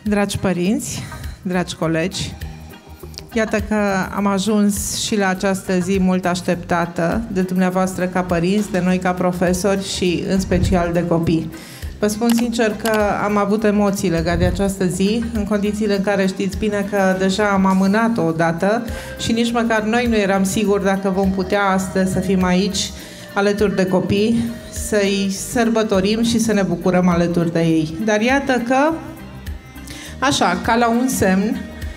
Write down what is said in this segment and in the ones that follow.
Dragi părinți, dragi colegi, iată că am ajuns și la această zi mult așteptată de dumneavoastră ca părinți, de noi ca profesori și în special de copii. Vă spun sincer că am avut emoții legate de această zi, în condițiile în care știți bine că deja am amânat-o odată și nici măcar noi nu eram siguri dacă vom putea astăzi să fim aici alături de copii, să-i sărbătorim și să ne bucurăm alături de ei. Dar iată că, așa, ca la un semn,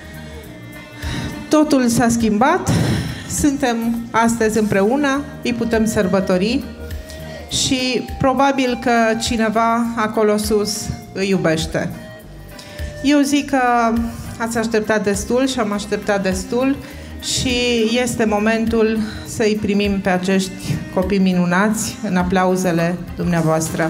totul s-a schimbat, suntem astăzi împreună, îi putem sărbători și probabil că cineva acolo sus îi iubește. Eu zic că ați așteptat destul și am așteptat destul și este momentul să-i primim pe acești copii minunați în aplauzele dumneavoastră.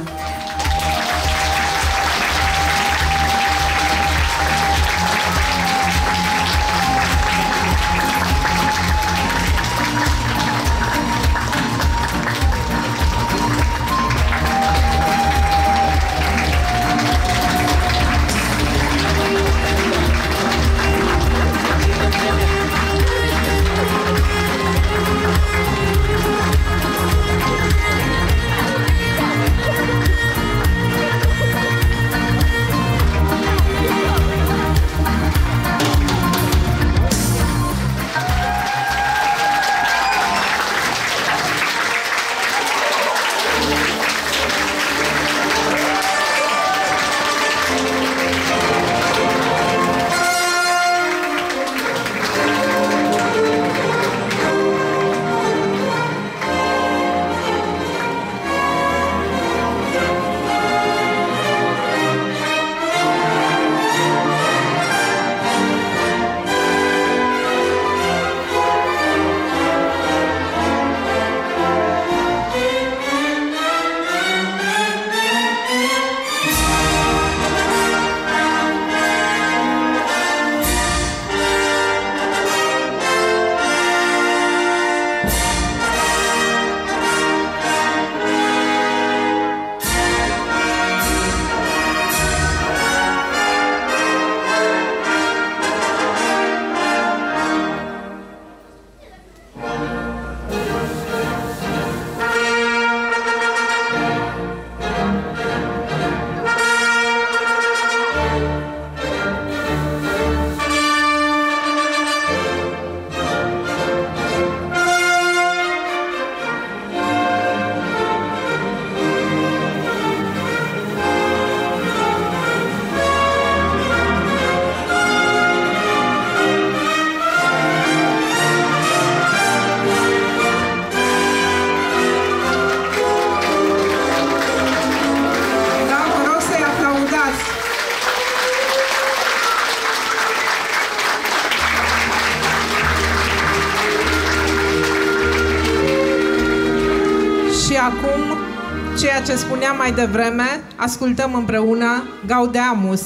Acum, ceea ce spuneam mai devreme, ascultăm împreună Gaudeamus.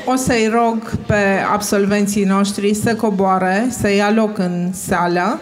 O să-i rog pe absolvenții noștri să coboare, să ia loc în sală.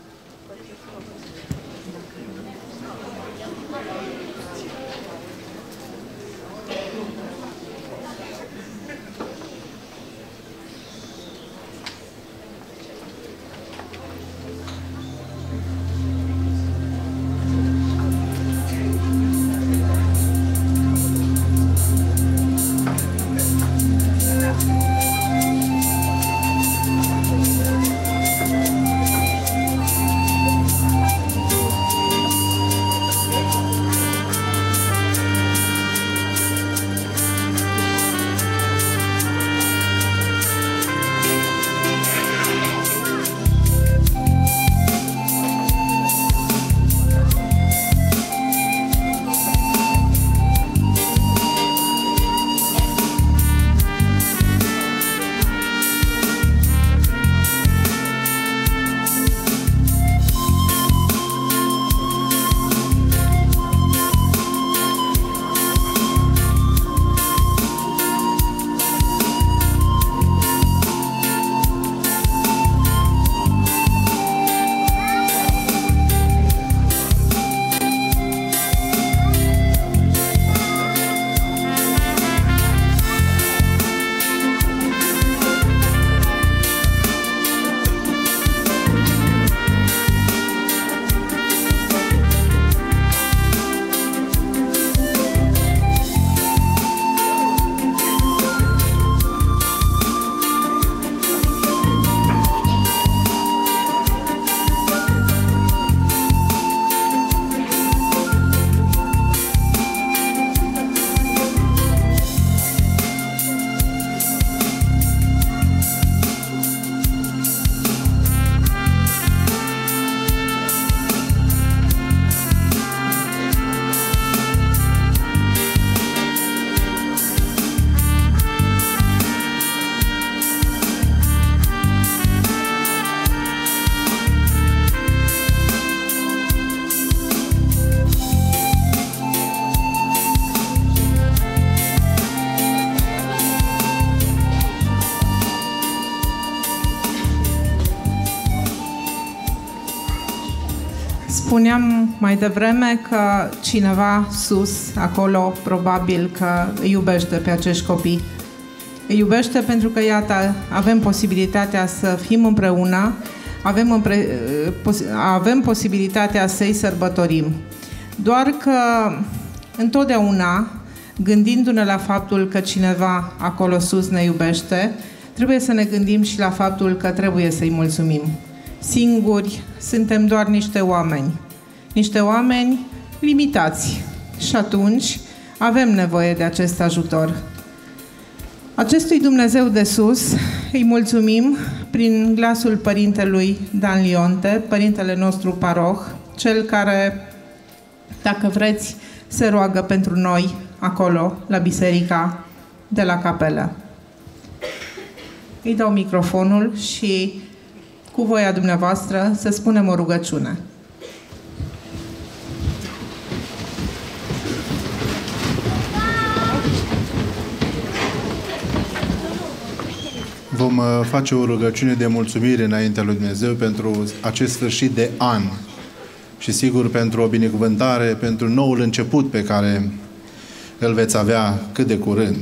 Spuneam mai devreme că cineva sus, acolo, probabil că îi iubește pe acești copii. Îi iubește pentru că, iată, avem posibilitatea să fim împreună, avem posibilitatea să-i sărbătorim. Doar că întotdeauna, gândindu-ne la faptul că cineva acolo sus ne iubește, trebuie să ne gândim și la faptul că trebuie să-i mulțumim. Singuri suntem doar niște oameni limitați și atunci avem nevoie de acest ajutor. Acestui Dumnezeu de sus îi mulțumim prin glasul Părintelui Dan Lionte, Părintele nostru paroh, cel care, dacă vreți, se roagă pentru noi acolo, la biserica de la capelă. Îi dau microfonul și, cu voia dumneavoastră, să spunem o rugăciune. Vom face o rugăciune de mulțumire înaintea lui Dumnezeu pentru acest sfârșit de an și sigur pentru o binecuvântare, pentru noul început pe care îl veți avea cât de curând.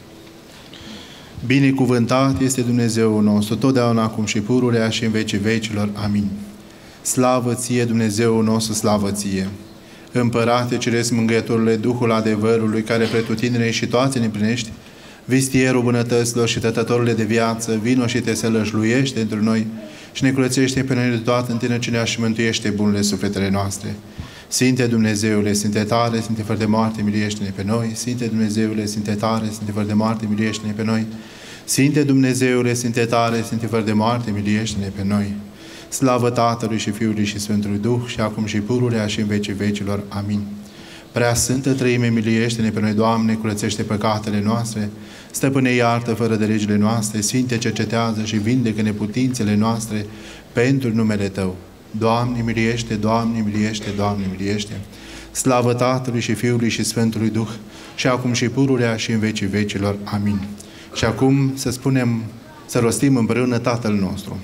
Binecuvântat este Dumnezeul nostru, totdeauna acum și pururea și în vecii vecilor. Amin. Slavă ție, Dumnezeul nostru, slavă ție! Împărate Ceresc Mângâietorule, Duhul adevărului, care pretutindene și toate ne împlinești, vistierul bunătăților și tătătorule de viață, vino și te sălășluiește într noi și ne curățește pe noi de toată întinăciunea și mântuiește bunurile sufletele noastre. Sfinte Dumnezeule, Sfinte tare, Sfinte fără de moarte, miliește-ne pe noi. Sfinte Dumnezeule, Sfinte tare, Sfinte fără de moarte, miliește-ne pe noi. Sfinte Dumnezeule, Sfinte tare, Sfinte fără de moarte, miliește-ne pe noi. Slavă Tatălui și Fiului și Sfântului Duh, și acum și pururea și în vecii vecilor. Amin. Prea Sfântă Treime, miliește-ne pe noi, Doamne, curățește păcatele noastre, Stăpâne, iartă fără de legile noastre, Sfinte, cercetează și vindecă neputințele noastre pentru numele Tău. Doamne, miliește, Doamne, miliește, Doamne, miliește. Slavă Tatălui și Fiului și Sfântului Duh, și acum și pururea și în vecii vecilor. Amin. Și acum să spunem, să rostim împreună Tatăl nostru.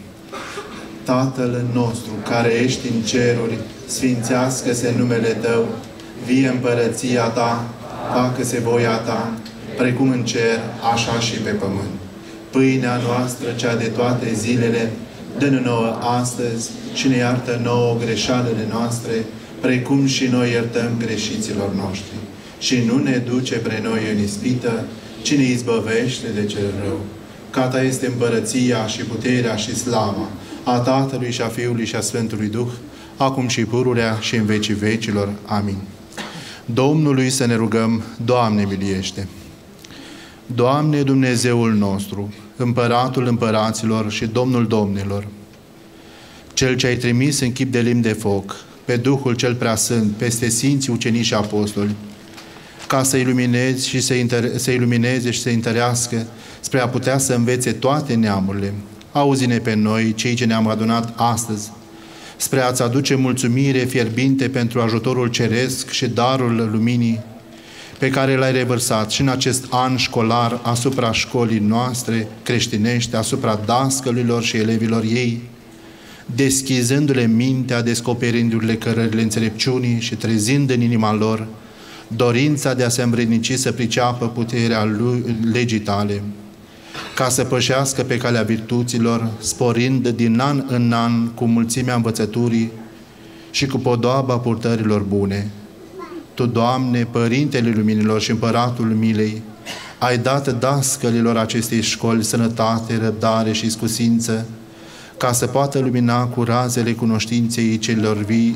Tatăl nostru, care ești în ceruri, sfințească-se numele Tău, vie împărăția Ta, facă-se voia Ta, precum în cer, așa și pe pământ. Pâinea noastră, cea de toate zilele, dă-ne nouă astăzi și ne iartă nouă greșalele noastre, precum și noi iertăm greșiților noștri. Și nu ne duce pre noi în ispită, ci ne izbăvește de cel rău. Că Ta este împărăția și puterea și slava a Tatălui și a Fiului și a Sfântului Duh, acum și pururea și în vecii vecilor. Amin. Domnului să ne rugăm. Doamne miliește! Doamne Dumnezeul nostru, Împăratul împăraților și Domnul domnilor, Cel ce ai trimis în chip de limn de foc pe Duhul cel Preasfânt peste Sfinții Ucenici și Apostoli, ca să iluminezi și să ilumineze și să întărească spre a putea să învețe toate neamurile. Auzi-ne pe noi, cei ce ne-am adunat astăzi, spre a-ți aduce mulțumire fierbinte pentru ajutorul ceresc și darul luminii pe care l-ai revărsat și în acest an școlar asupra școlii noastre creștinești, asupra dascălilor și elevilor ei, deschizându-le mintea, descoperindu-le cărările înțelepciunii și trezind în inima lor dorința de a se învrednici să priceapă puterea legii Tale, ca să pășească pe calea virtuților, sporind din an în an cu mulțimea învățăturii și cu podoaba purtărilor bune. Tu, Doamne, Părintele Luminilor și Împăratul Milei, ai dat dascălilor acestei școli sănătate, răbdare și iscusință, ca să poată lumina cu razele cunoștinței celor vii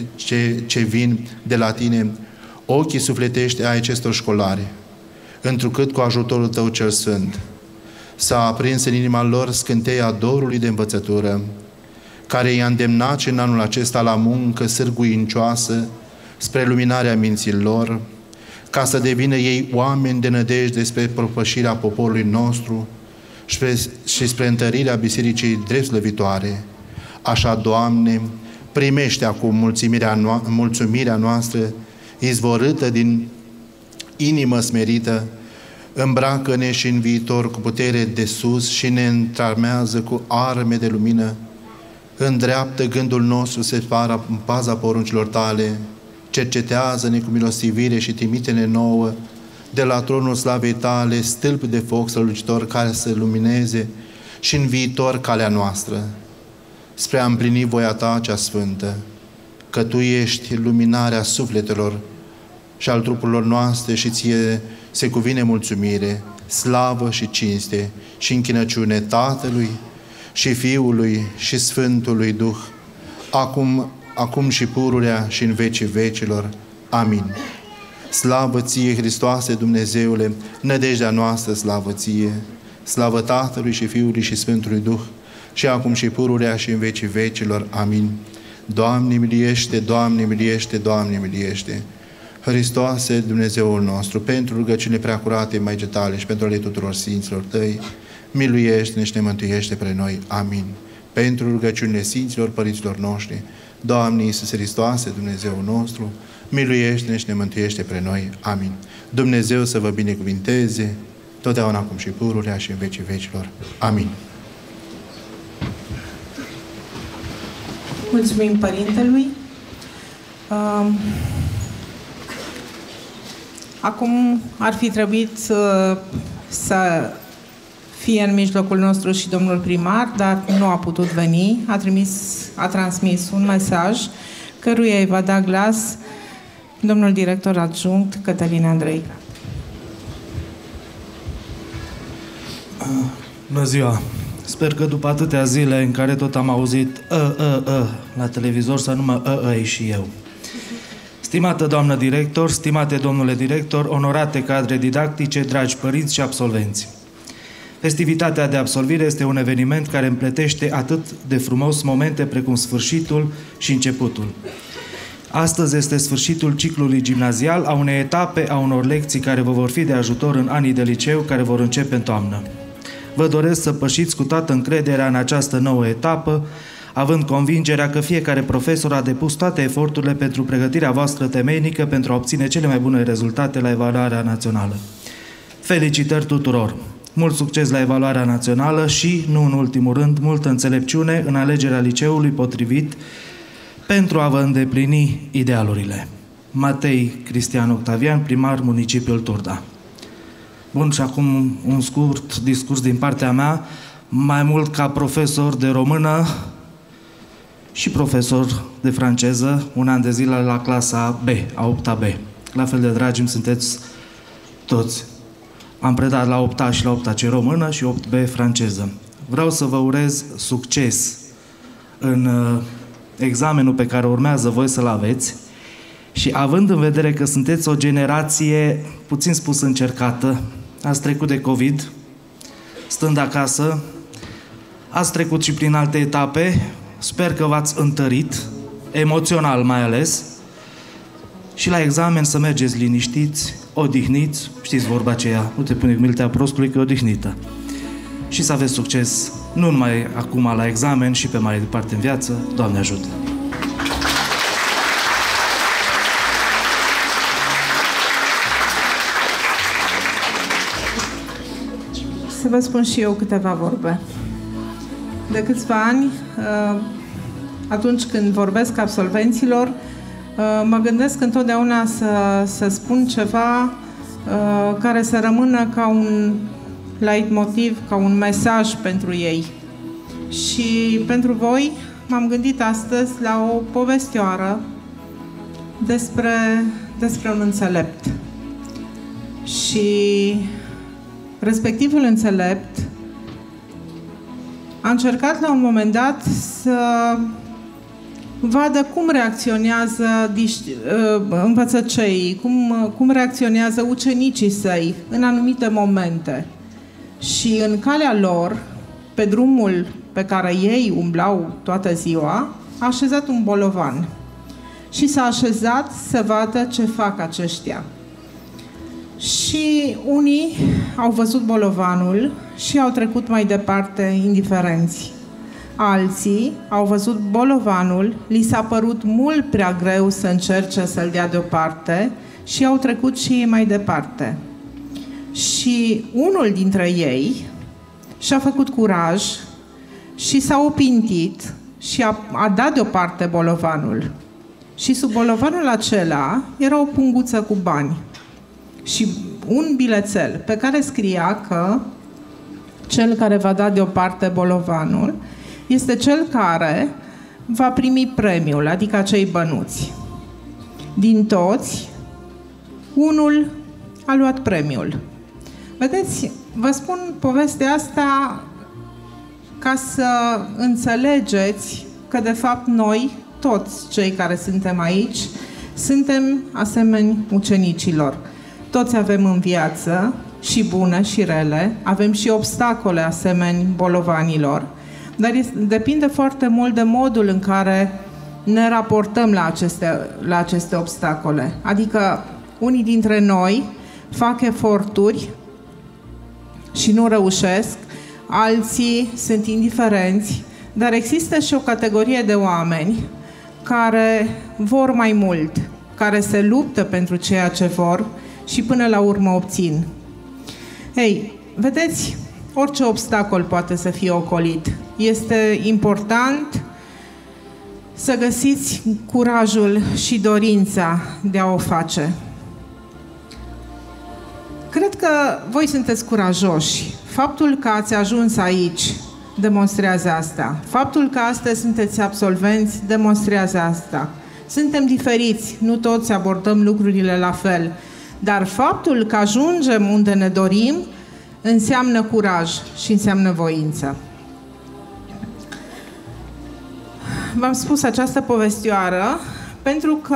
ce vin de la Tine ochii sufletești ai acestor școlari, întrucât cu ajutorul Tău cel Sfânt s-a aprins în inima lor scânteia dorului de învățătură, care i-a îndemnat și în anul acesta la muncă sârguincioasă spre luminarea minților, ca să devină ei oameni de nădejde spre propășirea poporului nostru și spre întărirea Bisericii drept slăvitoare. Așa, Doamne, primește acum mulțumirea noastră izvorâtă din inimă smerită, îmbracă-ne și în viitor cu putere de sus și ne întarmează cu arme de lumină, îndreaptă gândul nostru să pară în paza poruncilor Tale, cercetează-ne cu milostivire și trimite-ne nouă de la tronul slavei Tale, stâlp de foc strălucitor care să lumineze și în viitor calea noastră, spre a împlini voia Ta cea sfântă, că Tu ești luminarea sufletelor și al trupurilor noastre și Ție se cuvine mulțumire, slavă și cinste și închinăciune Tatălui și Fiului și Sfântului Duh, acum și pururea și în vecii vecilor. Amin. Slavă Ție, Hristoase Dumnezeule, nădejdea noastră, slavă Ție, slavă Tatălui și Fiului și Sfântului Duh, și acum și pururea și în vecii vecilor. Amin. Doamne miliește, Doamne miliește, Doamne miliește. Hristoase Dumnezeul nostru, pentru rugăciunile preacurate Maicii Tale și pentru ale tuturor Sfinților Tăi, miluiește-ne și ne mântuiește pre noi. Amin. Pentru rugăciunile Sfinților Părinților noștri, Doamne Iisuse Hristoase Dumnezeul nostru, miluiește-ne și ne mântuiește pre noi. Amin. Dumnezeu să vă binecuvinteze, totdeauna acum și pururea și în vecii vecilor. Amin. Mulțumim Părintelui. Acum ar fi trebuit să fie în mijlocul nostru și domnul primar, dar nu a putut veni. A transmis un mesaj căruia îi va da glas domnul director adjunct Cătălin Andreica. Bună ziua! Sper că după atâtea zile în care tot am auzit la televizor să nu mă și eu. Stimată doamnă director, stimate domnule director, onorate cadre didactice, dragi părinți și absolvenți. Festivitatea de absolvire este un eveniment care împletește atât de frumos momente precum sfârșitul și începutul. Astăzi este sfârșitul ciclului gimnazial, a unei etape, a unor lecții care vă vor fi de ajutor în anii de liceu care vor începe în toamnă. Vă doresc să pășiți cu toată încrederea în această nouă etapă, având convingerea că fiecare profesor a depus toate eforturile pentru pregătirea voastră temeinică pentru a obține cele mai bune rezultate la evaluarea națională. Felicitări tuturor! mult succes la evaluarea națională și, nu în ultimul rând, multă înțelepciune în alegerea liceului potrivit pentru a vă îndeplini idealurile. Matei Cristian Octavian, primar, municipiul Turda. Bun, și acum un scurt discurs din partea mea, mai mult ca profesor de română și profesor de franceză, un an de zile la clasa B, a 8-a B. La fel de dragi îmi sunteți toți. Am predat la 8-a și la 8-a C română și 8B franceză. Vreau să vă urez succes în examenul pe care urmează voi să-l aveți și având în vedere că sunteți o generație, puțin spus, încercată, ați trecut de COVID, stând acasă, ați trecut și prin alte etape, sper că v-ați întărit, emoțional mai ales, și la examen să mergeți liniștiți, odihniți, știți vorba aceea, nu te pune cu miltea prostului că e odihnită. Și să aveți succes, nu numai acum la examen, și pe mai departe în viață. Doamne ajută! Să vă spun și eu câteva vorbe. De câțiva ani, atunci când vorbesc absolvenților, mă gândesc întotdeauna să spun ceva care să rămână ca un leitmotiv, ca un mesaj pentru ei. Și pentru voi m-am gândit astăzi la o povestioară despre un înțelept. Și respectivul înțelept a încercat la un moment dat să vadă cum reacționează învățăceii, cum reacționează ucenicii săi în anumite momente. Și în calea lor, pe drumul pe care ei umblau toată ziua, a așezat un bolovan. Și s-a așezat să vadă ce fac aceștia. Și unii au văzut bolovanul și au trecut mai departe indiferenți. Alții au văzut bolovanul, li s-a părut mult prea greu să încerce să-l dea deoparte și au trecut și ei mai departe. Și unul dintre ei și-a făcut curaj și s-a opintit și a dat deoparte bolovanul. Și sub bolovanul acela era o punguță cu bani și un bilețel pe care scria că cel care va da deoparte bolovanul este cel care va primi premiul, adică acei bănuți. Din toți, unul a luat premiul. Vedeți, vă spun povestea asta ca să înțelegeți că, de fapt, noi, toți cei care suntem aici, suntem asemeni ucenicilor. Toți avem în viață și bune și rele, avem și obstacole asemeni bolovanilor, dar depinde foarte mult de modul în care ne raportăm la aceste obstacole. Adică unii dintre noi fac eforturi și nu reușesc, alții sunt indiferenți, dar există și o categorie de oameni care vor mai mult, care se luptă pentru ceea ce vor și până la urmă obțin. Ei, vedeți, orice obstacol poate să fie ocolit. Este important să găsiți curajul și dorința de a o face. Cred că voi sunteți curajoși. Faptul că ați ajuns aici demonstrează asta. Faptul că astăzi sunteți absolvenți demonstrează asta. Suntem diferiți, nu toți abordăm lucrurile la fel, dar faptul că ajungem unde ne dorim înseamnă curaj și înseamnă voință. V-am spus această povestioară pentru că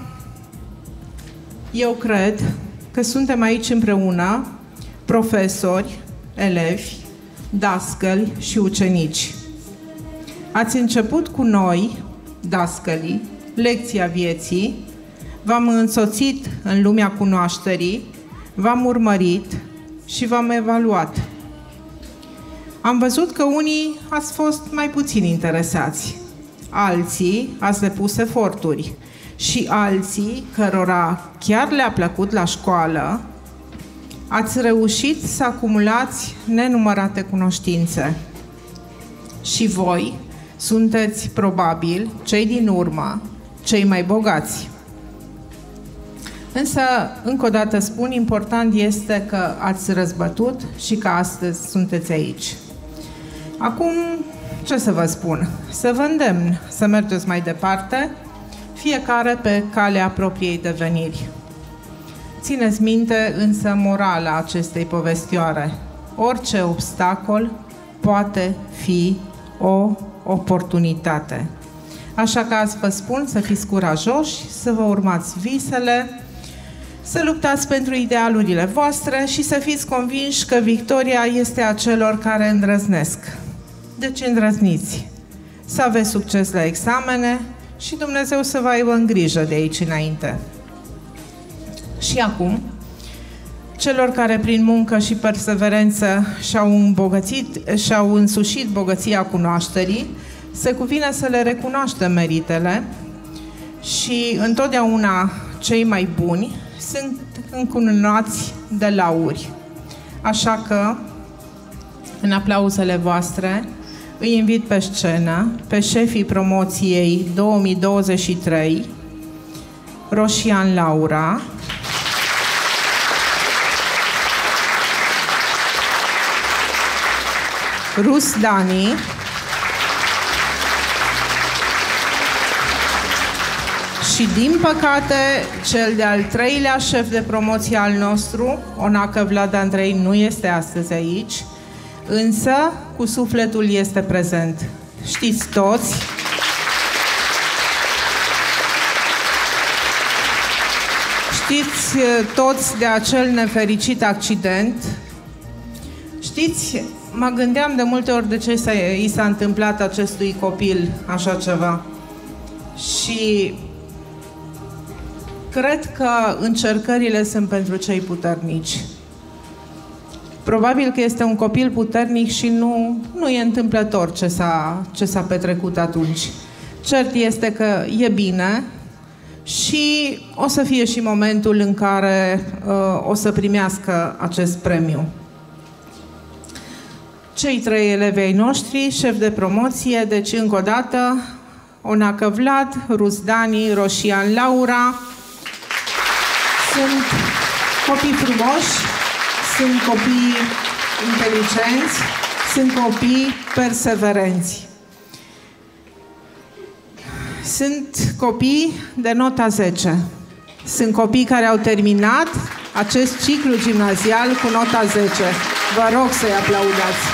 eu cred că suntem aici împreună, profesori, elevi, dascăli și ucenici. Ați început cu noi, dascălii, lecția vieții, v-am însoțit în lumea cunoașterii, v-am urmărit și v-am evaluat. Am văzut că unii ați fost mai puțin interesați, alții ați depus eforturi și alții, cărora chiar le-a plăcut la școală, Ați reușit să acumulați nenumărate cunoștințe. Și voi sunteți probabil cei din urmă, cei mai bogați. Însă, încă o dată spun, important este că ați răzbătut și că astăzi sunteți aici. Acum, ce să vă spun? Să vă îndemn să mergeți mai departe, fiecare pe calea propriei deveniri. Țineți minte însă morala acestei povestioare. Orice obstacol poate fi o oportunitate. Așa că azi vă spun să fiți curajoși, să vă urmați visele, să luptați pentru idealurile voastre și să fiți convinși că victoria este a celor care îndrăznesc. Deci îndrăzniți, să aveți succes la examene și Dumnezeu să vă aibă în grijă de aici înainte. Și acum, celor care prin muncă și perseverență și-au însușit bogăția cunoașterii, se cuvine să le recunoaștem meritele și întotdeauna cei mai buni sunt încununați de lauri. Așa că, în aplauzele voastre, îi invit pe scenă pe șefii promoției 2023, Roșian Laura, Rus Dani, și, din păcate, cel de-al treilea șef de promoție al nostru, Onacă Vlad Andrei, nu este astăzi aici, însă cu sufletul este prezent. Știți toți de acel nefericit accident. Știți, mă gândeam de multe ori de ce i s-a întâmplat acestui copil așa ceva. Și cred că încercările sunt pentru cei puternici. Probabil că este un copil puternic și nu e întâmplător ce s-a petrecut atunci. Cert este că e bine și o să fie și momentul în care o să primească acest premiu. Cei trei elevi ai noștri, șef de promoție, deci încă o dată, Onacă Vlad, Rus Dani, Roșian Laura, sunt copii frumoși, sunt copii inteligenți, sunt copii perseverenți. Sunt copii de nota 10. Sunt copii care au terminat acest ciclu gimnazial cu nota 10. Vă rog să-i aplaudați.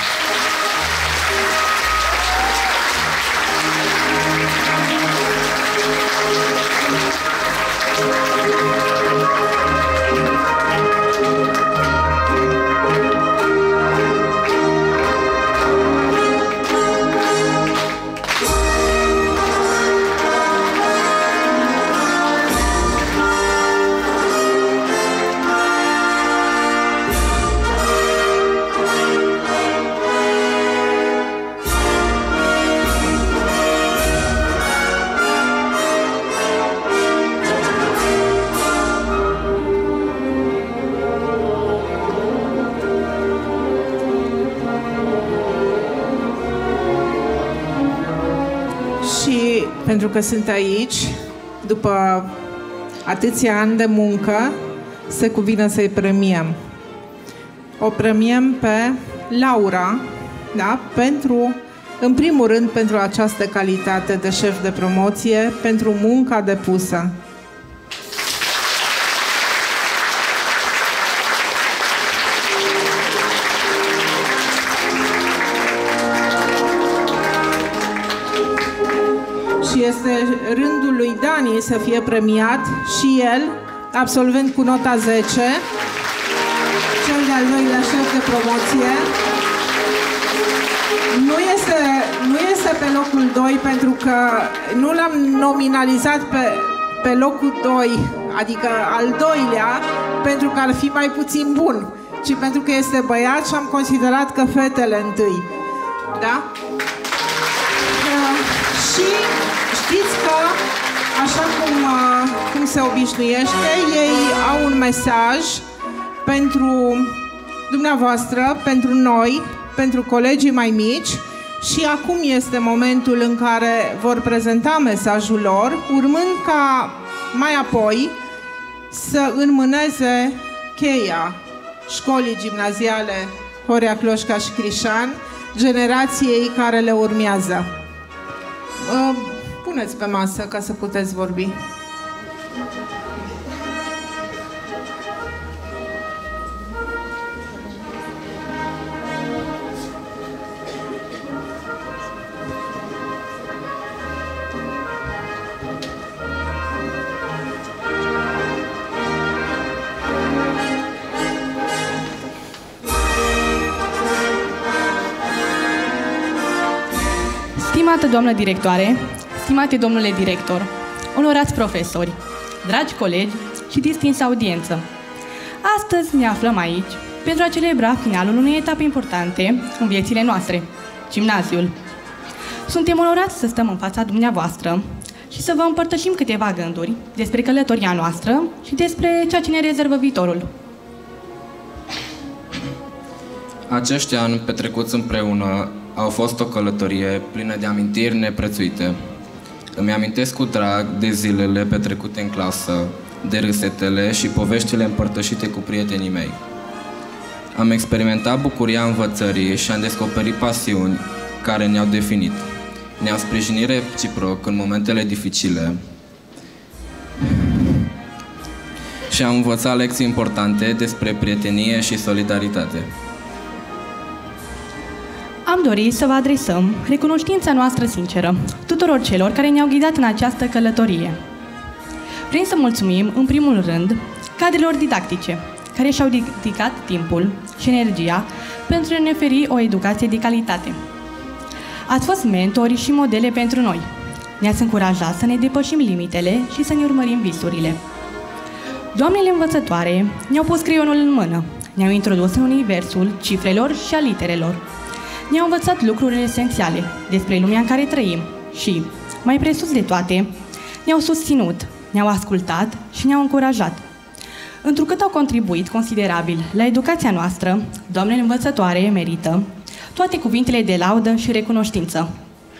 Pentru că sunt aici, după atâția ani de muncă, se cuvine să-i premiem. O premiem pe Laura, da? În primul rând, pentru această calitate de șef de promoție, pentru munca depusă. Și este rândul lui Dani să fie premiat și el, absolvent cu nota 10, cel de-al doilea șef de promoție. Nu este pe locul 2 pentru că nu l-am nominalizat pe locul 2, adică al doilea, pentru că ar fi mai puțin bun, ci pentru că este băiat și am considerat că fetele întâi. Da? Și știți că, așa cum se obișnuiește, ei au un mesaj pentru dumneavoastră, pentru noi, pentru colegii mai mici și acum este momentul în care vor prezenta mesajul lor, urmând ca mai apoi să înmâneze cheia școlii gimnaziale Horea Cloșca și Crișan generației care le urmează. Puneți pe masă ca să puteți vorbi. Stimată doamnă directoare, stimate domnule director, onorați profesori, dragi colegi și distinsă audiență, astăzi ne aflăm aici pentru a celebra finalul unei etape importante în viețile noastre, gimnaziul. Suntem onorați să stăm în fața dumneavoastră și să vă împărtășim câteva gânduri despre călătoria noastră și despre ceea ce ne rezervă viitorul. Acești ani petrecuți împreună au fost o călătorie plină de amintiri neprețuite. Îmi amintesc cu drag de zilele petrecute în clasă, de râsetele și poveștile împărtășite cu prietenii mei. Am experimentat bucuria învățării și am descoperit pasiuni care ne-au definit. Ne-au sprijinit reciproc în momentele dificile și am învățat lecții importante despre prietenie și solidaritate. Am dorit să vă adresăm recunoștința noastră sinceră tuturor celor care ne-au ghidat în această călătorie. Vrem să mulțumim, în primul rând, cadrelor didactice, care și-au dedicat timpul și energia pentru a ne oferi o educație de calitate. Ați fost mentori și modele pentru noi. Ne-ați încurajat să ne depășim limitele și să ne urmărim visurile. Doamnele învățătoare ne-au pus creionul în mână, ne-au introdus în universul cifrelor și a literelor. Ne-au învățat lucrurile esențiale despre lumea în care trăim și, mai presus de toate, ne-au susținut, ne-au ascultat și ne-au încurajat. Întrucât au contribuit considerabil la educația noastră, doamnele învățătoare merită toate cuvintele de laudă și recunoștință.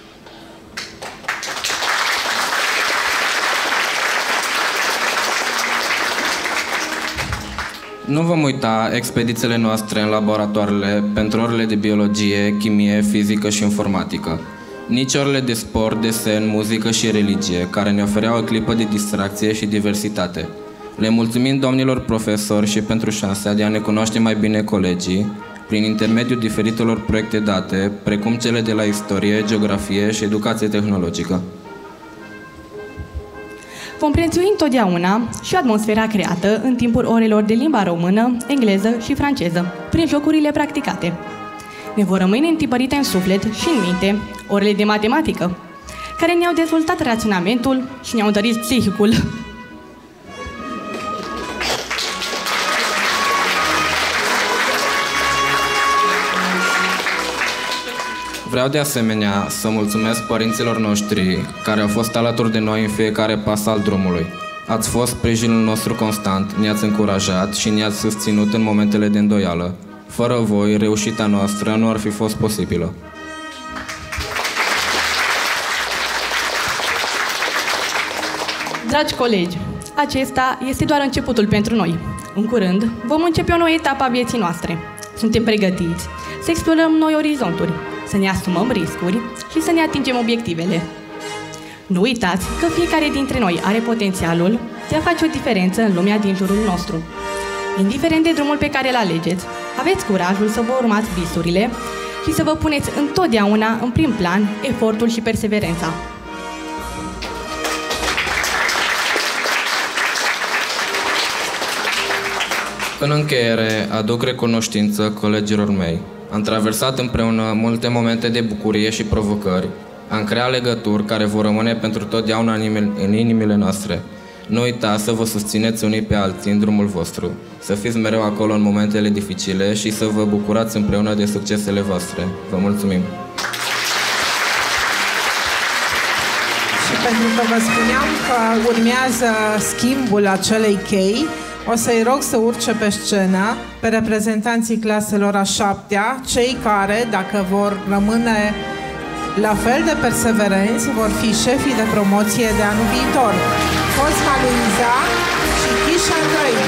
Nu vom uita expedițiile noastre în laboratoarele pentru orele de biologie, chimie, fizică și informatică. Nici orele de sport, desen, muzică și religie, care ne ofereau o clipă de distracție și diversitate. Le mulțumim domnilor profesori și pentru șansa de a ne cunoaște mai bine colegii, prin intermediul diferitelor proiecte date, precum cele de la istorie, geografie și educație tehnologică. Vom prețui întotdeauna și atmosfera creată în timpul orelor de limba română, engleză și franceză, prin jocurile practicate. Ne vor rămâne întipărite în suflet și în minte orele de matematică, care ne-au dezvoltat raționamentul și ne-au întărit psihicul. Vreau de asemenea să mulțumesc părinților noștri care au fost alături de noi în fiecare pas al drumului. Ați fost sprijinul nostru constant, ne-ați încurajat și ne-ați susținut în momentele de îndoială. Fără voi, reușita noastră nu ar fi fost posibilă. Dragi colegi, acesta este doar începutul pentru noi. În curând vom începe o nouă etapă a vieții noastre. Suntem pregătiți să explorăm noi orizonturi, să ne asumăm riscuri și să ne atingem obiectivele. Nu uitați că fiecare dintre noi are potențialul de a face o diferență în lumea din jurul nostru. Indiferent de drumul pe care îl alegeți, aveți curajul să vă urmați visurile și să vă puneți întotdeauna în prim plan efortul și perseverența. În încheiere, aduc recunoștință colegilor mei. Am traversat împreună multe momente de bucurie și provocări. Am creat legături care vor rămâne pentru totdeauna în inimile noastre. Nu uitați să vă susțineți unii pe alții în drumul vostru, să fiți mereu acolo în momentele dificile și să vă bucurați împreună de succesele voastre. Vă mulțumim! Și pentru că vă spuneam că urmează schimbul acelei chei, O să-i rog să urce pe scenă pe reprezentanții claselor a 7-a, cei care, dacă vor rămâne la fel de perseverenți, vor fi șefii de promoție de anul viitor. Cosma Luiza și Chișa Andrei.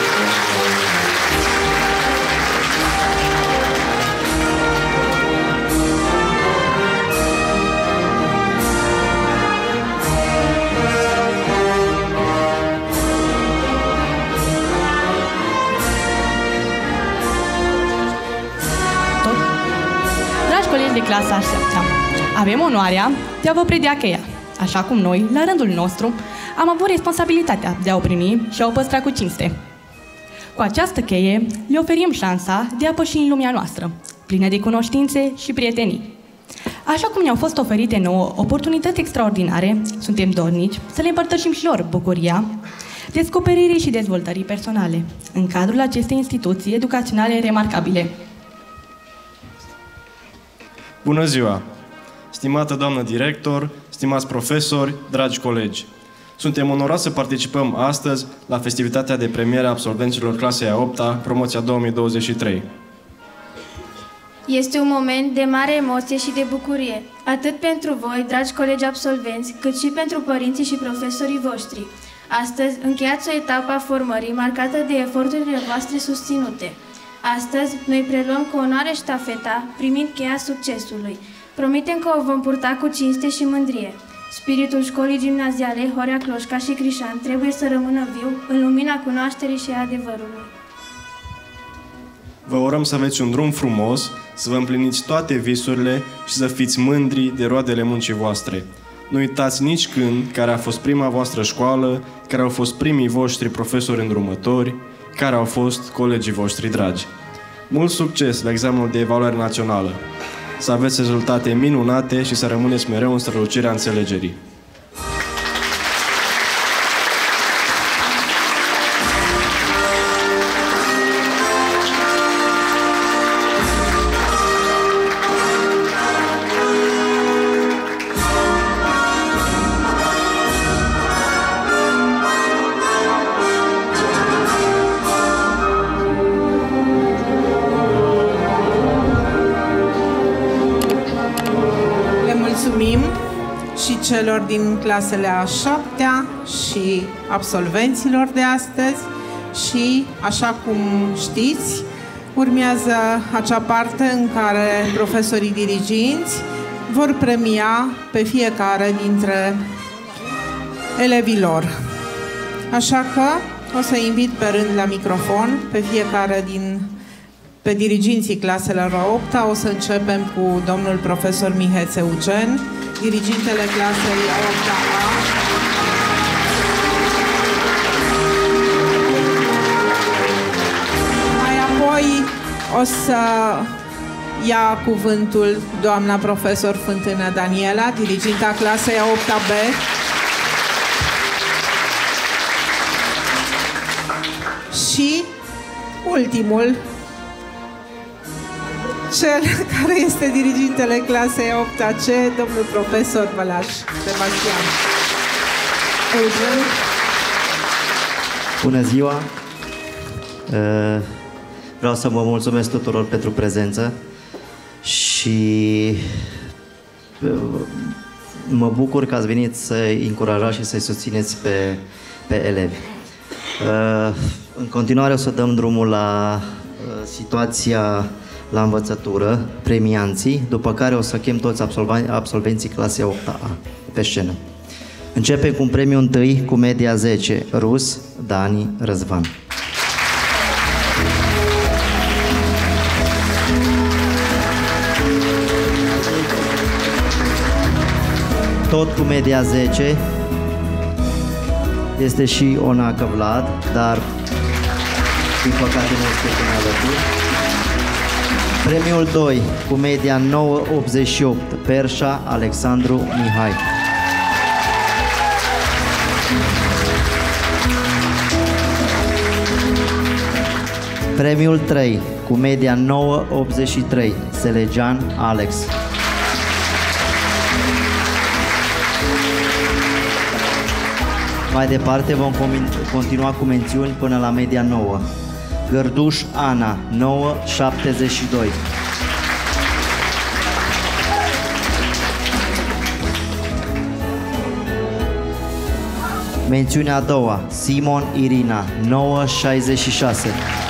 Colegi de clasa a 7-a, avem onoarea de a vă predia cheia, așa cum noi, la rândul nostru, am avut responsabilitatea de a o primi și a o păstra cu cinste. Cu această cheie, le oferim șansa de a păși în lumea noastră, plină de cunoștințe și prietenii. Așa cum ne-au fost oferite nouă oportunități extraordinare, suntem dornici să le împărtășim și lor bucuria descoperirii și dezvoltării personale în cadrul acestei instituții educaționale remarcabile. Bună ziua! Stimată doamnă director, stimați profesori, dragi colegi! Suntem onorați să participăm astăzi la festivitatea de premiere a absolvenților clasei a 8-a, promoția 2023. Este un moment de mare emoție și de bucurie, atât pentru voi, dragi colegi absolvenți, cât și pentru părinții și profesorii voștri. Astăzi încheiați o etapă a formării marcată de eforturile voastre susținute. Astăzi, noi preluăm cu onoare ștafeta, primind cheia succesului. Promitem că o vom purta cu cinste și mândrie. Spiritul școlii gimnaziale Horea Cloșca și Crișan trebuie să rămână viu în lumina cunoașterii și adevărului. Vă urăm să aveți un drum frumos, să vă împliniți toate visurile și să fiți mândri de roadele muncii voastre. Nu uitați nici când care a fost prima voastră școală, care au fost primii voștri profesori îndrumători, care au fost colegii voștri dragi. Mult succes la examenul de evaluare națională! Să aveți rezultate minunate și să rămâneți mereu în strălucirea înțelegerii. Și celor din clasele a 7-a și absolvenților de astăzi și, așa cum știți, urmează acea parte în care profesorii diriginți vor premia pe fiecare dintre elevii lor. Așa că o să invit pe rând la microfon pe fiecare pe diriginții claselor a 8-a. O să începem cu domnul profesor Miheț Eugen, dirigintele clasei a 8-a. Mai apoi o să ia cuvântul doamna profesor Fântână Daniela, diriginta clasei a 8-a B. Și ultimul, cel care este dirigintele clasei 8-a C, domnul profesor Bălaș Sebastian. Eugen. Bună ziua! Vreau să vă mulțumesc tuturor pentru prezență și mă bucur că ați venit să-i încurajați și să-i susțineți pe elevi. În continuare o să dăm drumul la situația la învățătură, premianții, după care o să chem toți absolvenții clasei 8-a pe scenă. Începem cu un premiu întâi cu media 10, Rus Dani Răzvan. Tot cu media 10 este și Onacă Vlad, dar din păcate nu este până alături. Premiul 2 cu media 9,88, Perșa Alexandru Mihai. Premiul 3 cu media 9,83, Selegean Alex. Mai departe vom continua cu mențiuni până la media 9. Gărduș Ana, 9,72. Mențiunea a doua, Simon Irina, 9,66.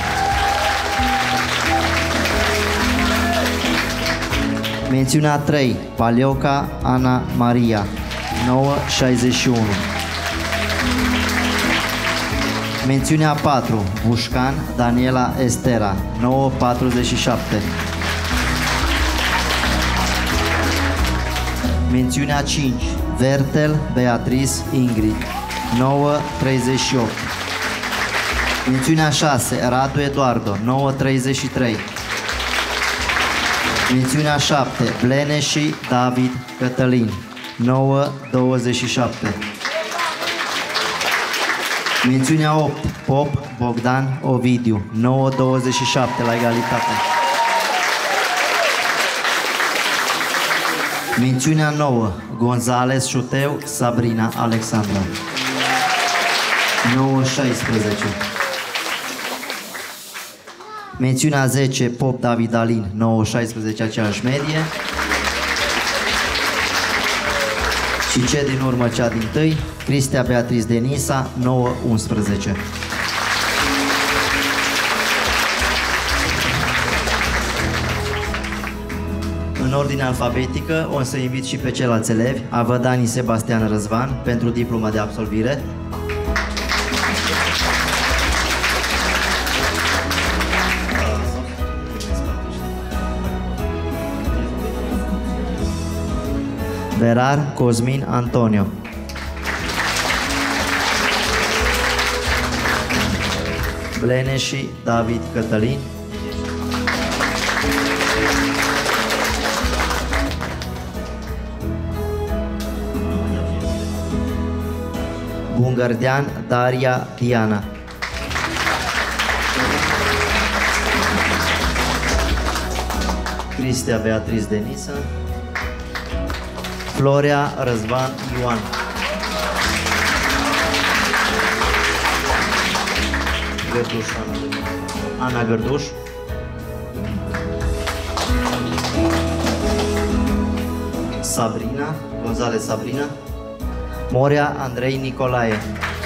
Mențiunea a 3, Palioca Ana Maria, 9,61. Mențiunea a 4, Bușcan Daniela Estera, 9,47. Mențiunea a 5, Vertel Beatrice Ingrid, 9,38. Mențiunea a 6, Radu Eduardo, 9,33. Mențiunea a 7, Bleneși David Cătălin, 9,27. Mențiunea a 8, Pop Bogdan Ovidiu, 9,27 la egalitate. Mențiunea 9, Gonzales Șuteu Sabrina Alexandra, 9,16. Mențiunea 10, Pop David Alin, 9,16, aceeași medie. Și ce din urmă, cea din tâi, Cristia Beatriz Denisa, 9,11. În ordine alfabetică o să invit și pe ceilalți elevi, Avădani Sebastian Răzvan, pentru diploma de absolvire. Verar Cosmin Antonio. Bleneși David Cătălin. Bungărdean Daria Diana. Cristia Beatriz Denisa. Florea Răzvan Ioan. Gărduș Ana Gărduș. Sabrina González Sabrina. Morea Andrei Nicolae.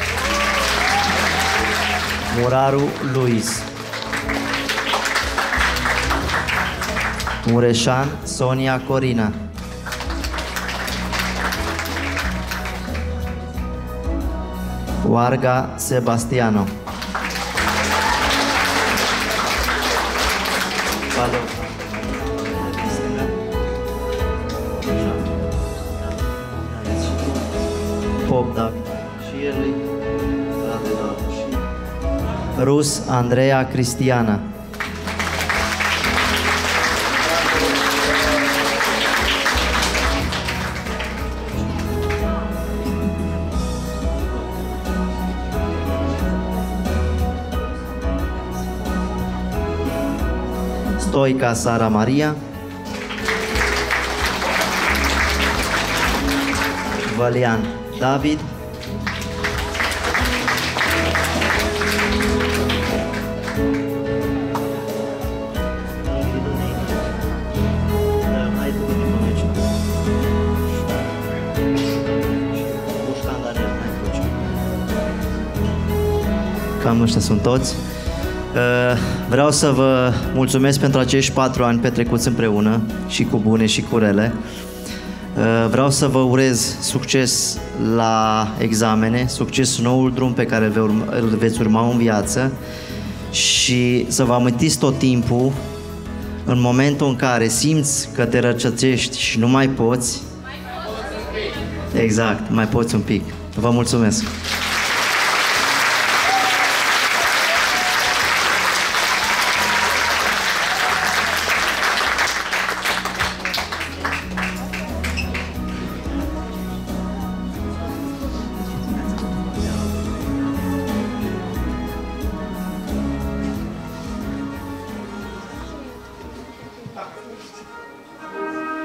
Muraru Luis. Mureșan Sonia Corina. Varga Sebastiano. Pop David Shirley. Rus Andreea Cristiana. Stoica Sara Maria. Valian David. Cam ăștia sunt toți. Vreau să vă mulțumesc pentru acești 4 ani petrecuți împreună, și cu bune și cu rele. Vreau să vă urez succes la examene, succes în noul drum pe care îl veți urma în viață și să vă amintiți tot timpul, în momentul în care simți că te răcățești și nu mai poți, exact, mai poți un pic. Vă mulțumesc!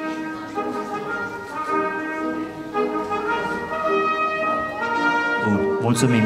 Bun. Mulțumim!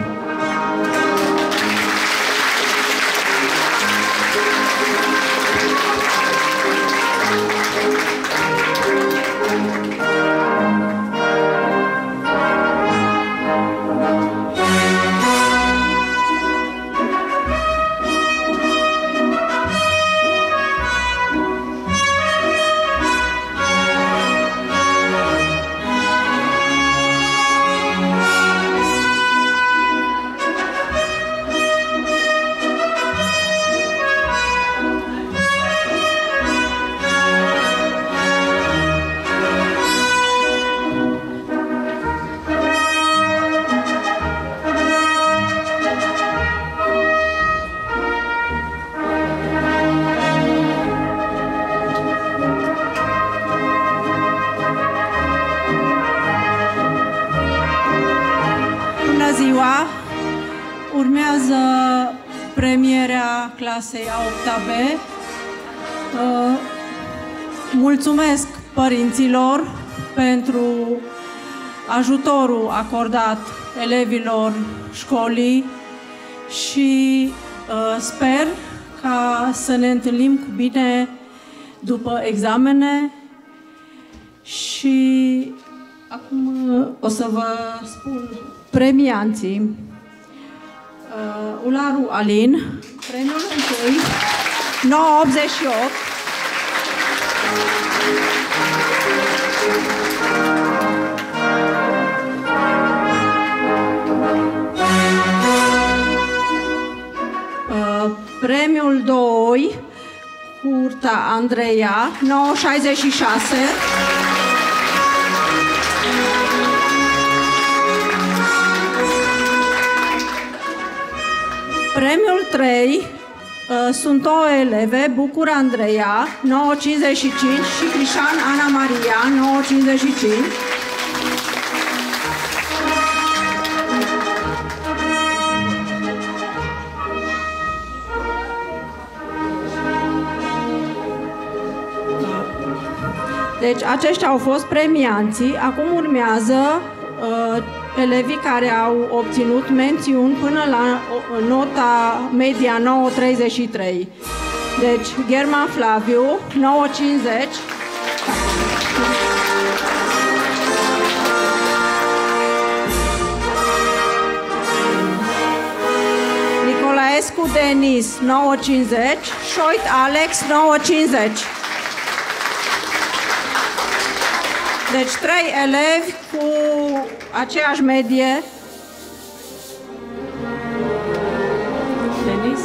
Urmează premierea clasei a 8-a B. Mulțumesc părinților pentru ajutorul acordat elevilor școlii și sper ca să ne întâlnim cu bine după examene și acum o să vă spun premianții. Ularu Alin, premiul întâi, 988. Premiul 2, Curta Andreea, 966. Premiul 3 sunt două eleve, Bucur Andreea, 955 și Crișan Ana Maria, 955. Deci aceștia au fost premianții. Acum urmează elevii care au obținut mențiuni până la nota media 933. Deci, German Flaviu, 950. Nicolaescu Denis, 950. Șoit Alex, 950. Deci 3 elevi cu aceeași medie. Denis.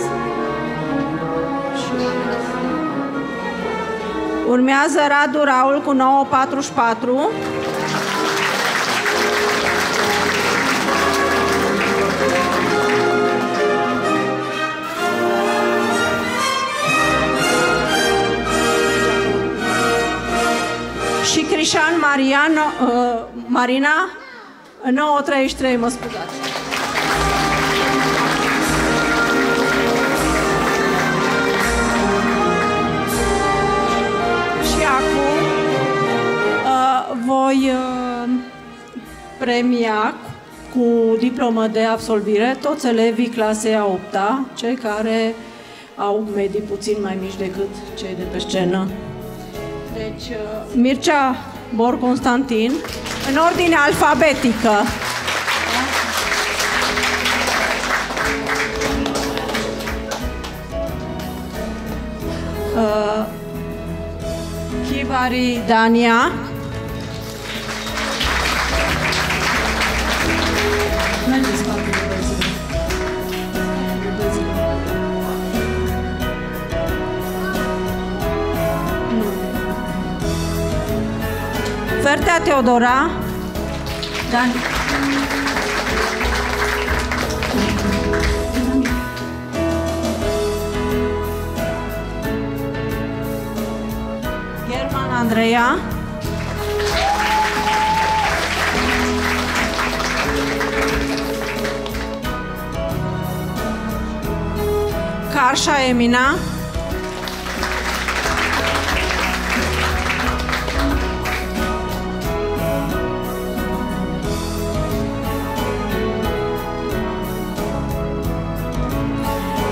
Urmează Radu Raul cu 944. Și Crișan Marina, 933, mă scuzați. Și acum voi premia cu diplomă de absolvire toți elevii clasei a 8-a, cei care au medii puțin mai mici decât cei de pe scenă. Deci, Mircea Bor Constantin, în ordine alfabetică. Chivari Dania. Mergeți, faptul de băieților. Fertea Teodora. Dan. German Andreea. Carșa Emina.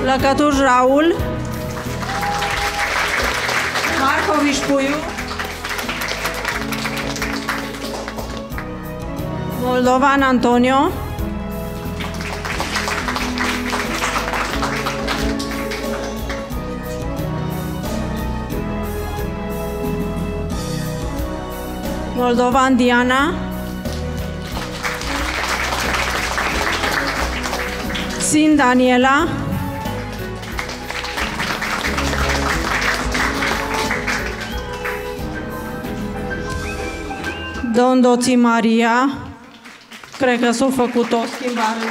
Lăcătuș Raul, Marcoviș Puiu, Moldovan Antonio, Moldovan Diana, Sin Daniela, Dondoții Maria, cred că s-a făcut o schimbare.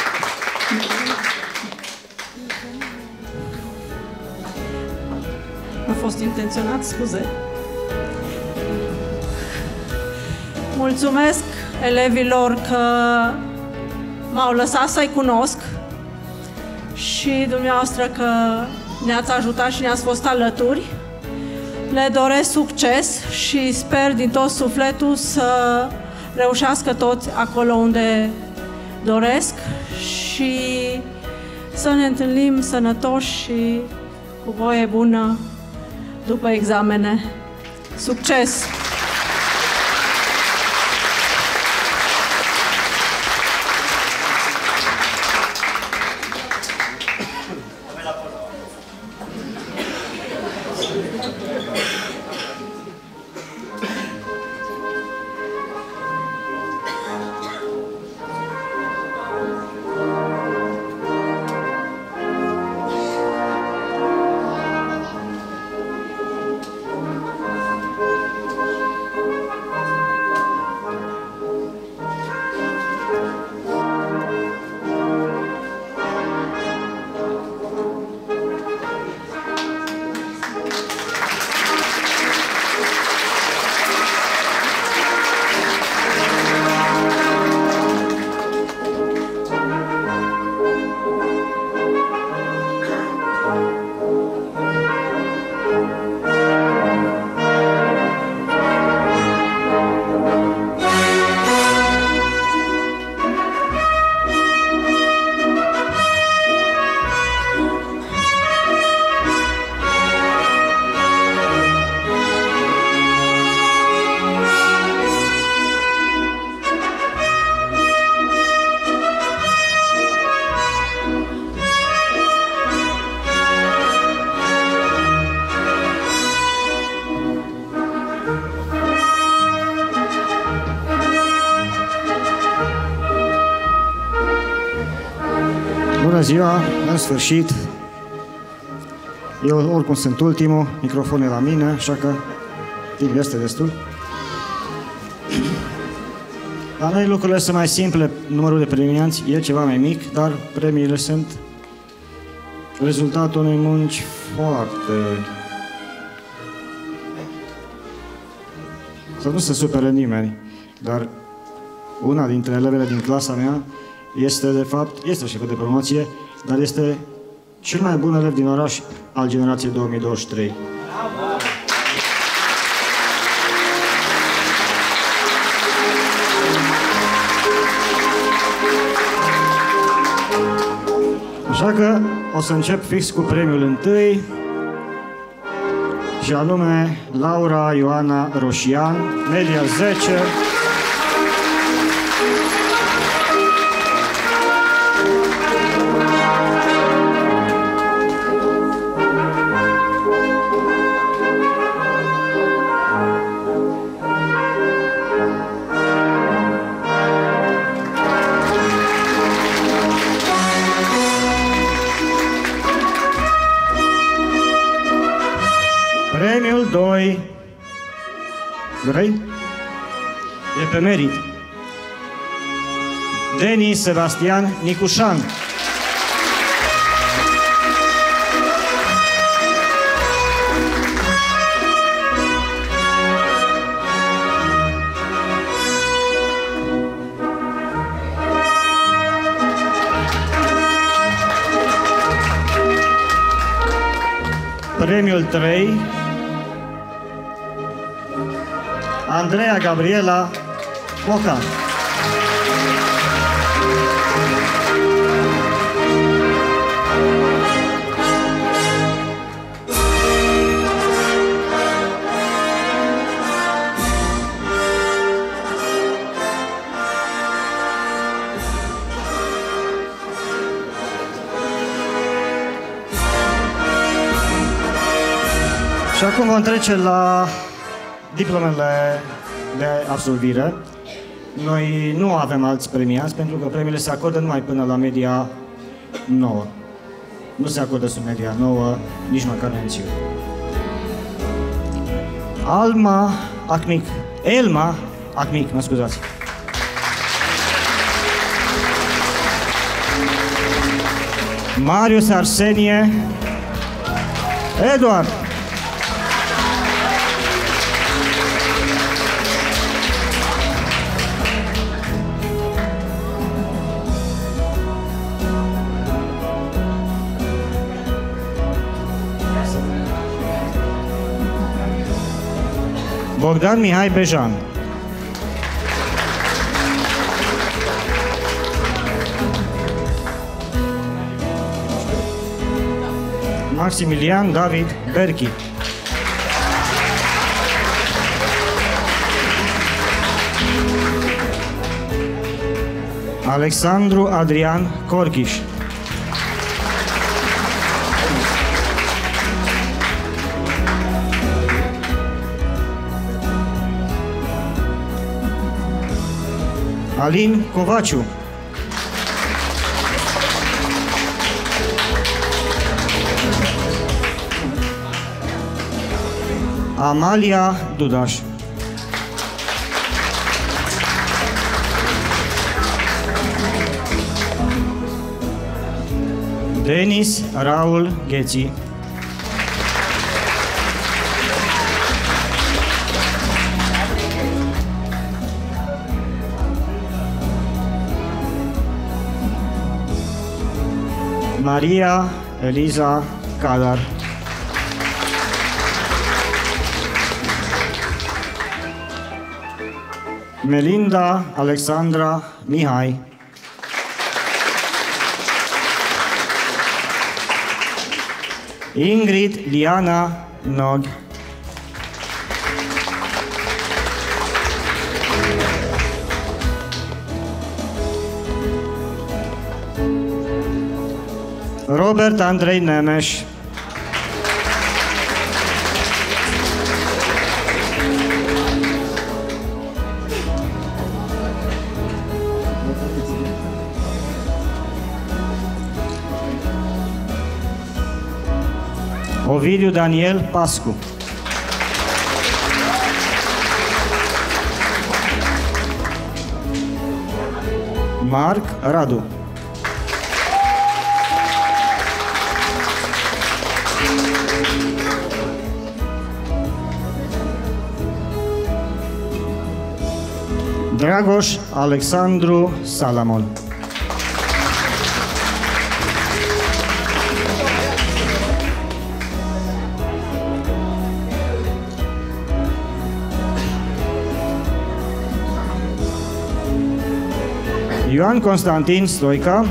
A fost intenționat, scuze. Mulțumesc elevilor că m-au lăsat să-i cunosc și dumneavoastră că ne-ați ajutat și ne-ați fost alături. Le doresc succes și sper din tot sufletul să reușească toți acolo unde doresc și să ne întâlnim sănătoși și cu voie bună după examene. Succes! Bună ziua, în sfârșit. Eu oricum sunt ultimul, microfonul e la mine, așa că timp este destul. La noi lucrurile sunt mai simple, numărul de premianți e ceva mai mic, dar premiile sunt rezultatul unei munci foarte... Să nu se supere nimeni, dar una dintre elevele din clasa mea este, de fapt, este șefă de promoție, dar este cel mai bun elev din oraș al generației 2023. Așa că o să încep fix cu premiul întâi, și anume Laura Ioana Roșian, media 10. Premiul 2. Vrei? E pe merit. Denis Sebastian Nicușan. Premiul 3. Andreea Gabriela Poca. acum vom trece la diplomele de absolvire. Noi nu avem alți premiați, pentru că premiile se acordă numai până la media 9. Nu se acordă sub media 9, nici măcar mențiuni. Elma Acmic, mă scuzați. Marius Arsenie Eduard. Bogdan Mihai Bejan. Maximilian David Berchi. Alexandru Adrian Corchiș. Alin Covaciu. Amalia Dudaș. Denis Raul Gheții. Maria Eliza Cadar. Melinda Alexandra Mihai. Ingrid Liana Nog. Robert Andrei Nemes. Ovidiu Daniel Pascu. Marc Radu. Dragoș Alexandru Salamon. Ioan Constantin Stoica.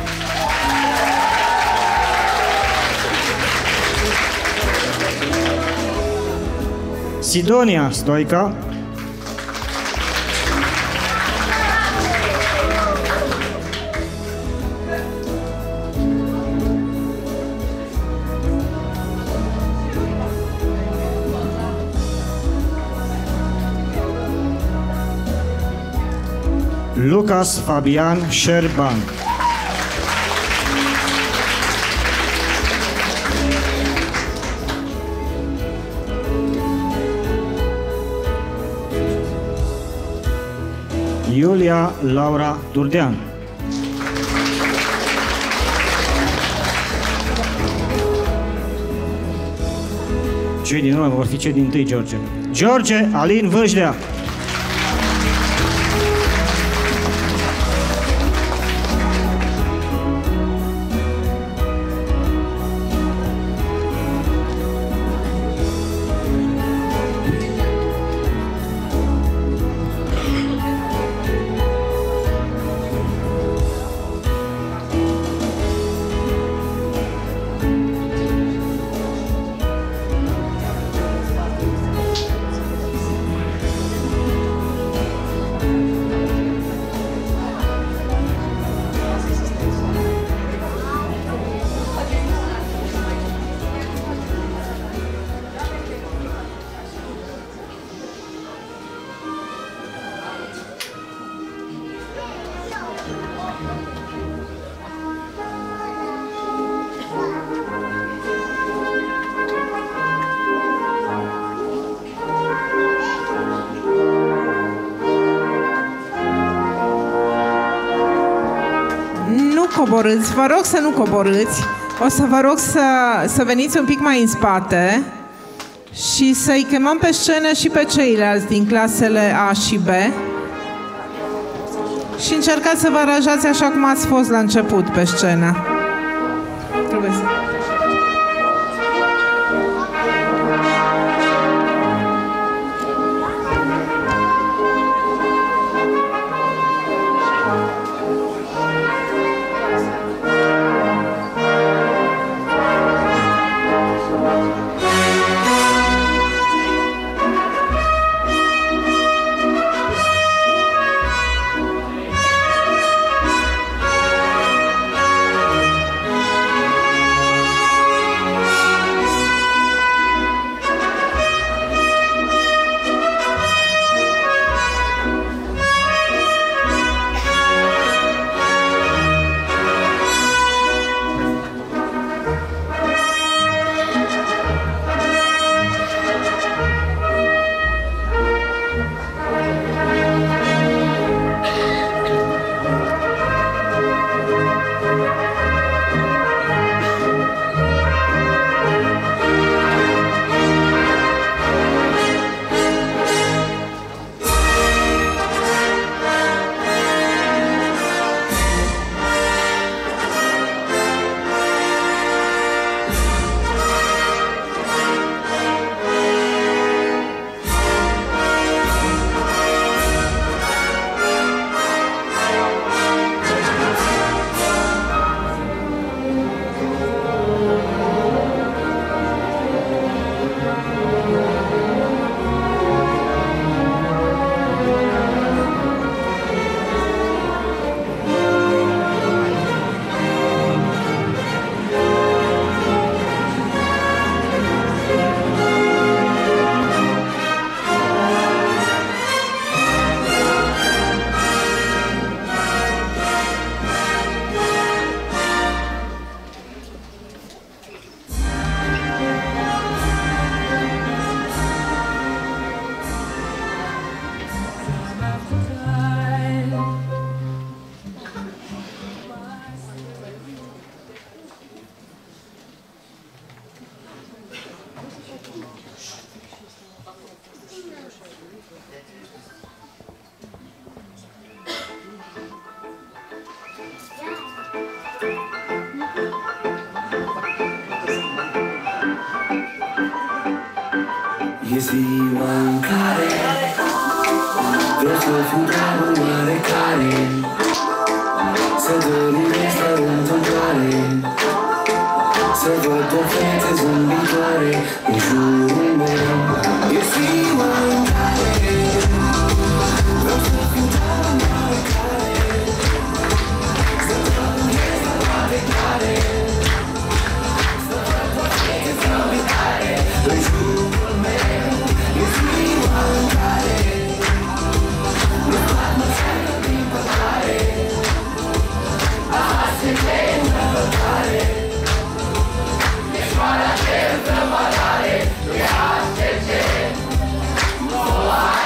Sidonia Stoica. Lucas Fabian Șerban. Iulia Laura Turdean. Cei din urmă vor fi cei din tâi, George. George Alin Vâșdea. coborâți, vă rog să nu coborâți. O să vă rog să veniți un pic mai în spate și să-i chemăm pe scenă și pe ceilalți din clasele A și B. Și încercați să vă aranjați așa cum ați fost la început pe scenă. Trebuie să... E ziua în care vreau să fiu doar un oarecare, să dăruiesc la întâmplare, să văd o fete zâmbitoare în jurul meu. E ziua în care vreau să fiu doar un oarecare, să dăruiesc la oarecare, să văd o fete zâmbitoare în jurul meu. E ziua în care nu fac măsără din păcare, azi e întâmplare, e școala de întâmplare, e azi ce, nu ai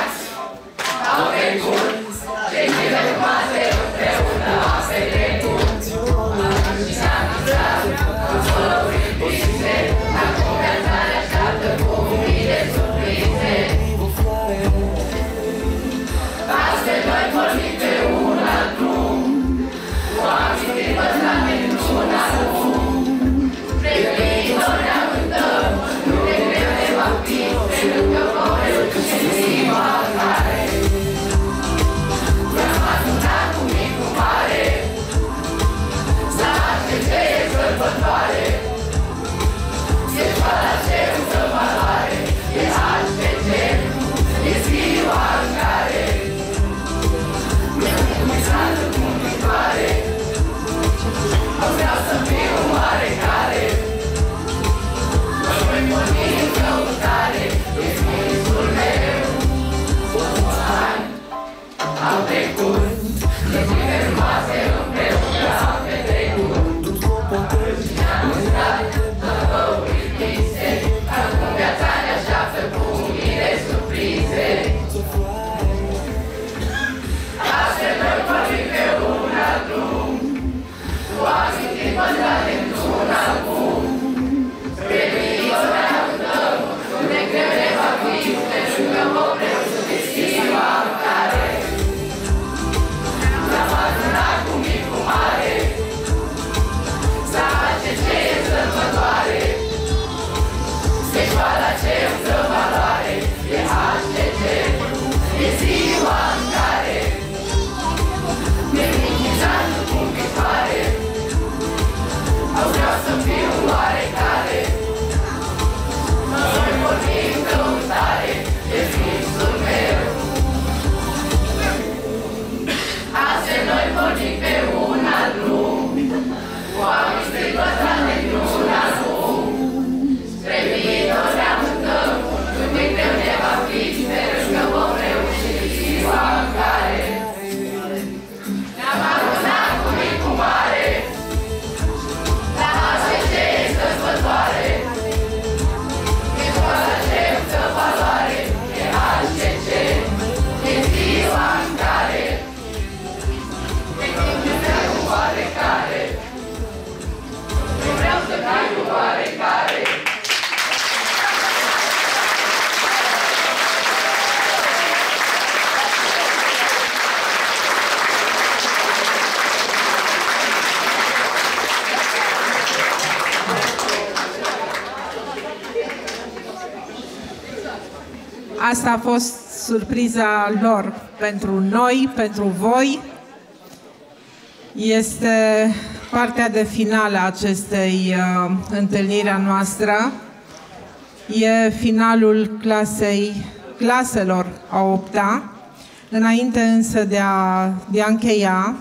Asta a fost surpriza lor pentru noi, pentru voi. Este partea de finală a acestei întâlniri a noastră. E finalul claselor a 8-a. Înainte însă de a încheia,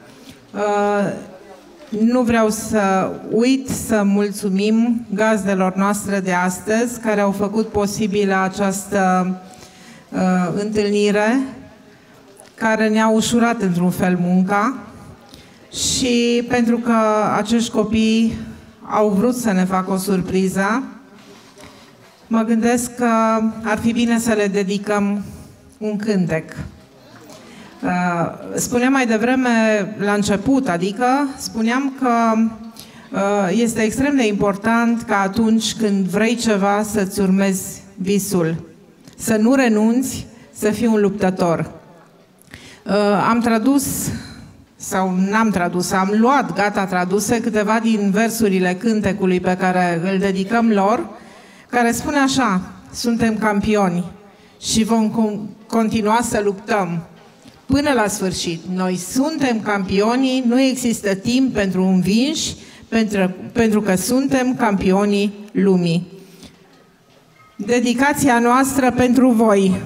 nu vreau să uit să mulțumim gazdelor noastre de astăzi care au făcut posibilă această întâlnire, care ne-a ușurat într-un fel munca și pentru că acești copii au vrut să ne facă o surpriză, mă gândesc că ar fi bine să le dedicăm un cântec. Spuneam mai devreme, la început, spuneam că este extrem de important ca atunci când vrei ceva să-ți urmezi visul, să nu renunți, să fii un luptător. Am tradus, sau n-am tradus, am luat gata traduse câteva din versurile cântecului pe care îl dedicăm lor, care spune așa: suntem campioni și vom continua să luptăm până la sfârșit. Noi suntem campionii, nu există timp pentru învinși, pentru că suntem campionii lumii. Dedicația noastră pentru voi.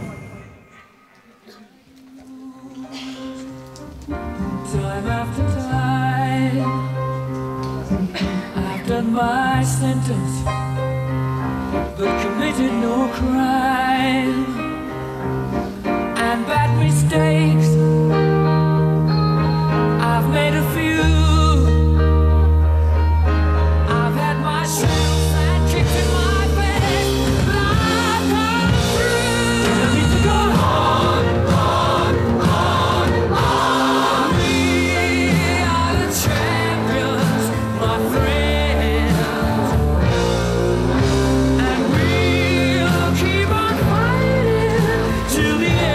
Time after time, I've done my sentence, but committed no crime. And bad mistakes, I've made a few. I've had my shadows and kicks in my face, but I've come through. I need to go on, on, on, on. We are the champions, my friends, and we'll keep on fighting till the end.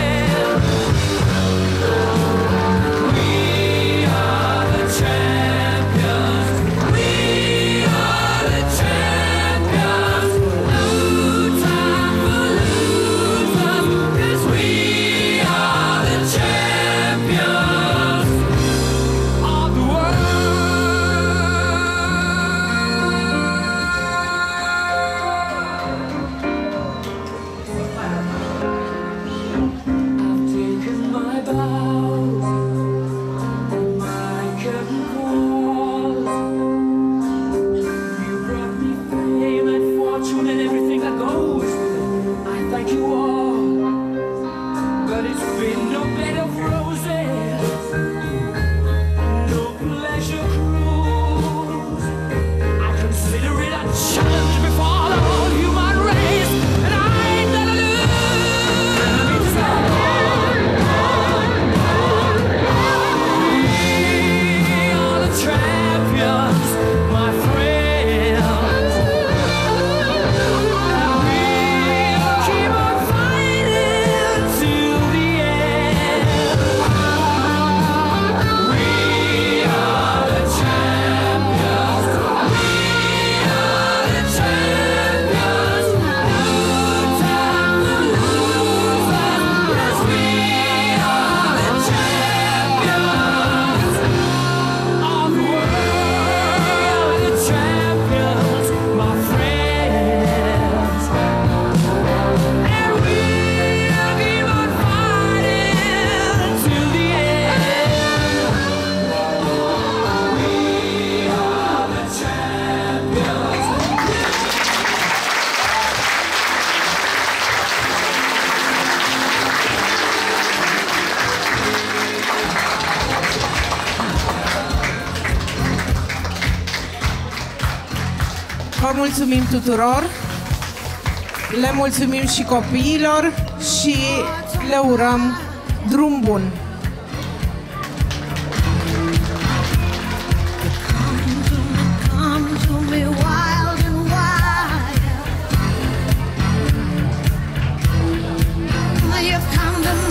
Vă mulțumim tuturor, le mulțumim și copiilor și le urăm drum bun! You've come to